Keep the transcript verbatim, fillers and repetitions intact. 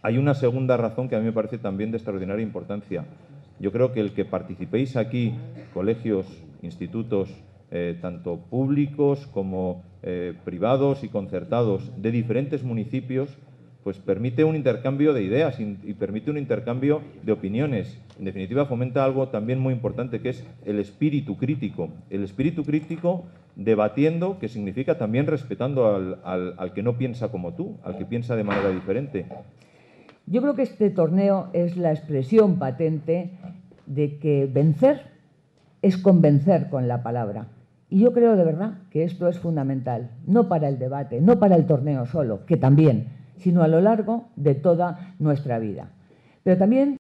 Hay una segunda razón que a mí me parece también de extraordinaria importancia. Yo creo que el que participéis aquí, colegios, institutos, eh, tanto públicos como eh, privados y concertados de diferentes municipios, pues permite un intercambio de ideas y, y permite un intercambio de opiniones. En definitiva, fomenta algo también muy importante, que es el espíritu crítico. El espíritu crítico debatiendo, que significa también respetando al, al, al que no piensa como tú, al que piensa de manera diferente. Yo creo que este torneo es la expresión patente de que vencer es convencer con la palabra. Y yo creo de verdad que esto es fundamental, no para el debate, no para el torneo solo, que también, sino a lo largo de toda nuestra vida. Pero también